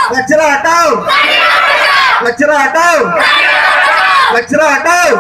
कचरा हटाओ, कचरा हटाओ, कचरा हटाओ।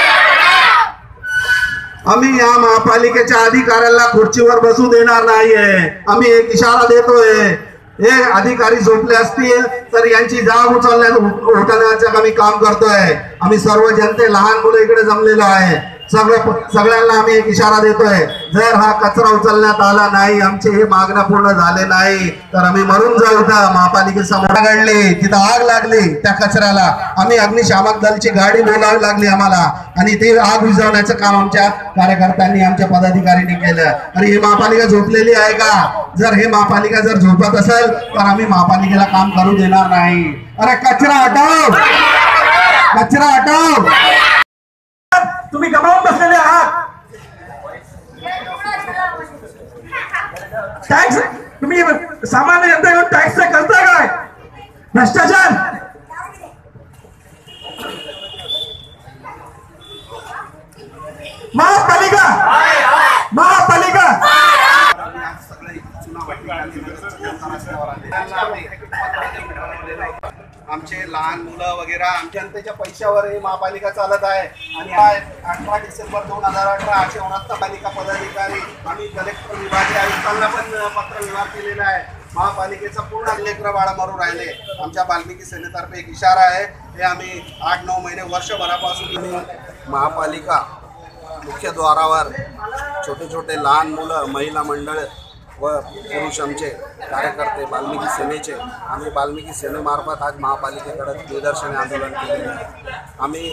आम्ही या महापालिकेच्या अधिकाऱ्याला खुर्चीवर बसू देणार नाहीये। आम्ही एक इशारा देतोय, हे अधिकारी झोपले असतील तर यांची जाग उठवण्याचं आम्ही काम करतोय। आम्ही सर्व जनते, लहान मुलं इकडे जमलेलो आहे, सगळ्यांना आम्ही एक इशारा देतोय, जर हा कचरा उचलण्यात आला नाही, आमचे हे मागण्या पूर्ण झाले नाही तर आम्ही मरून जाऊ। महापालिकेसमोर घडली, तिथं आग लागली, त्या कचऱ्याला आम्ही अग्निशामक दलची गाडी बोलावी लागली आम्हाला, आणि ते आग विझवण्याचं काम आमच्या कार्यकर्त्यांनी, आमच्या पदाधिकाऱ्यांनी केलं। आणि ही महापालिका झोपलेली आहे का? जर हे महापालिका जर झोपत असेल तर आम्ही महापालिकेला काम करू देणार नाही। अरे कचरा हटाओ, कचरा हटाओ। तुम्ही गमावून बसलेले आहात। टॅक्स तुम्ही सामान्य जनतेकडून टॅक्स करता काय? भ्रष्टाचार, महापालिका, महापालिका आमचे लहान मुलं वगैरे आमच्या जनतेच्या पैशावर ही महापालिका चालत आहे। आणि 18 डिसेंबर 2018 असे महापालिका पदाधिकारी आम्ही कलेक्टर विभागीय आयुक्तांना पण पत्र व्यवहार केलेला आहे। महापालिकेचा पूर्ण लेकरं बाळा मरून राहिले। आमच्या वाल्मिकी सेनेतर्फे एक इशारा आहे, हे आम्ही 8-9 महिने वर्षभरापासून महापालिका मुख्यद्वारावर छोटे छोटे लहान मुलं, महिला मंडळ व पुरुष आमचे कार्यकर्ते वाल्मिकी सेनेचे, आम्ही वाल्मिकी सेनेमार्फत आज महापालिकेकडे निदर्शने आंदोलन केलेले आहे। आम्ही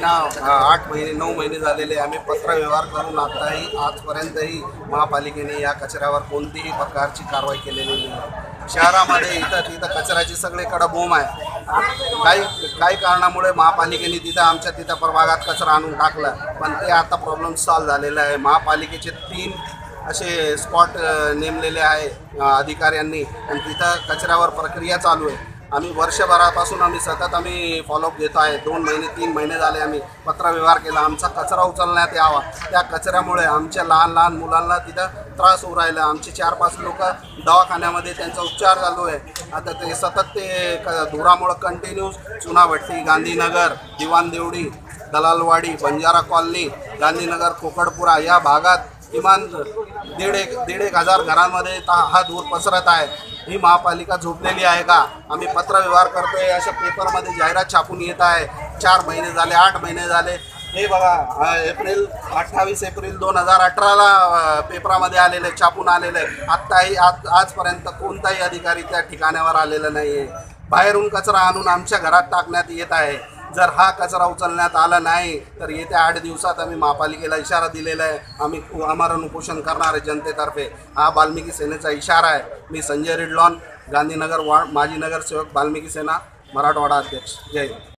8 महिने 9 महिने झालेले आम्ही पत्रव्यवहार करून आजपर्यंतही महापालिकेने या कचऱ्यावर कोणतीही प्रकारची कारवाई केलेली नाही। शहरामध्ये इथं कचऱ्याची सगळीकडे बोंब आहे। काही कारणामुळे महापालिकेने तिथं प्रभागात कचरा आणून टाकला, पण ते आता प्रॉब्लेम सॉल्व्ह झालेला आहे। महापालिकेचे 3 असे स्पॉट नेमलेले आहे अधिकाऱ्यांनी, आणि तिथं कचऱ्यावर प्रक्रिया चालू आहे। आम्ही वर्षभरापासून सतत फॉलोअप घेतो आहे। 2 महिने 3 महिने झाले आम्ही पत्रव्यवहार केला, आमचा कचरा उचलण्यात यावा। त्या कचऱ्यामुळे आमच्या लहान मुलांना तिथं त्रास होऊ राहिला। आमचे 4-5 लोक दवाखान्यामध्ये त्यांचा उपचार चालू आहे। आता ते सतत ते धुरामुळे कंटिन्यू चुनाभट्टी, गांधीनगर, दिवाण देवडी, दलालवाडी, बंजारा कॉलनी, गांधीनगर, खोकडपुरा या भागात किमान 1,500 घरांमध्ये हा धूर पसरत आहे। ही महापालिका झोपलेली आहे का? आम्ही पत्रव्यवहार करतोय, अशा पेपरमध्ये जाहिरात छापून येत आहे। 4 महिने झाले, 8 महिने झाले। हे बघा, 28 एप्रिल 2018ला पेपरामध्ये आलेले, छापून आलेले। आजपर्यंत कोणताही अधिकारी त्या ठिकाणावर आलेला नाही आहे। बाहेरून कचरा आणून आमच्या घरात टाकण्यात येत आहे। जर हा कचरा उचलण्यात आला नाही तर येत्या 8 दिवसात आम्ही महापालिकेला इशारा दिलेला आहे, आम्ही आमरण उपोषण करणार आहे जनतेतर्फे। हा वाल्मिकी सेनेचा इशारा आहे। मी संजय रिडलॉन, गांधीनगर माजी नगरसेवक, वाल्मिकी सेना, मराठवाडा अध्यक्ष। जय हिंद।